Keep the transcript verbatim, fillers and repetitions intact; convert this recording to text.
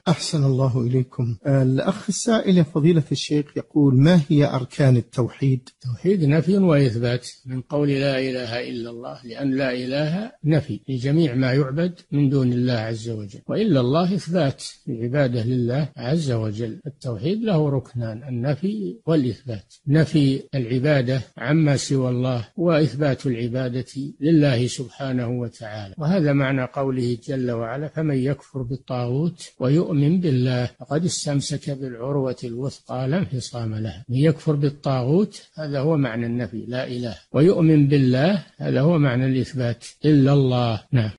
أحسن الله إليكم. الأخ السائل فضيلة الشيخ يقول: ما هي أركان التوحيد؟ توحيد نفي وإثبات من قول لا إله إلا الله، لأن لا إله نفي لجميع ما يعبد من دون الله عز وجل، وإلا الله إثبات العبادة لله عز وجل. التوحيد له ركنان: النفي والإثبات، نفي العبادة عما سوى الله وإثبات العبادة لله سبحانه وتعالى. وهذا معنى قوله جل وعلا: فمن يكفر بالطاغوت ويؤمن بالله فقد استمسك بالعروة الوثقى لا انفصام لها. من يكفر بالطاغوت هذا هو معنى النفي لا إله، ويؤمن بالله هذا هو معنى الإثبات إلا الله. نعم.